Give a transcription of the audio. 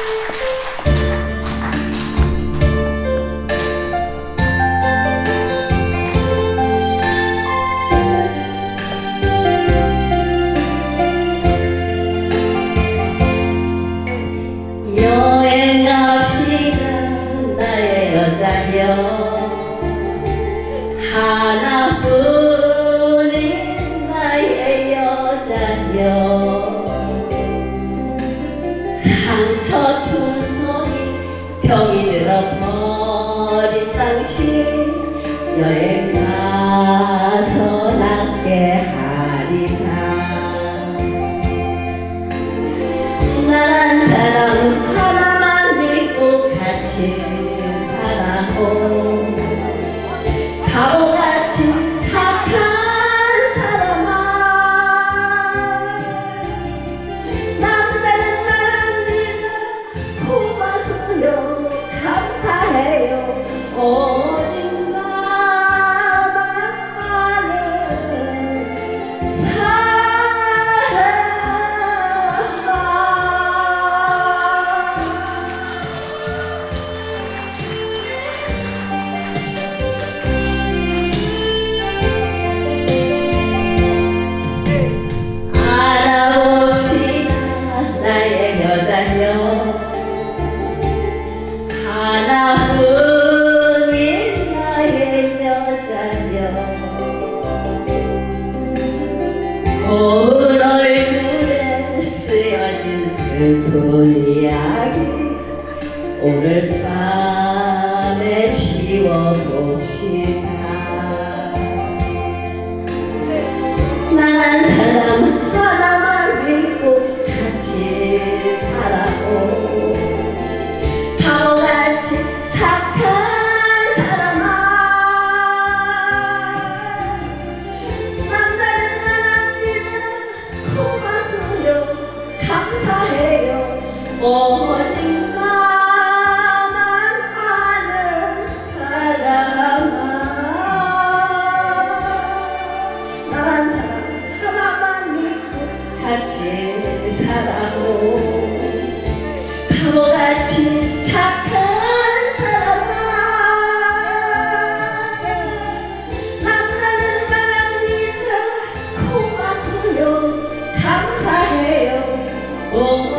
하나뿐인 나의 여자여 상처투성이 병이 들어버린 당신 여행 가서 낫게 하리라. 나란 사람 하나만 믿고 같이 살아오. 바보같이 착한 사람아 남자는 나랑 믿어 고마워요 감사해요 오직 나만 아는 하나뿐인 나의 여자여 고운 얼굴에 쓰여진 슬픈 이야기 오늘 밤에 지워봅시다. 나란 사람 하나만 믿고 같이 살아오. 바보같이 착한 사람아 남자는 나랑 믿어 고마워요 감사해요 오직 나만 아는 사람아 나란 사람 하나만 믿고 같이 살아오. 바보같이 착한 사람아 남자는 나랑 믿어 고마워요 감사해요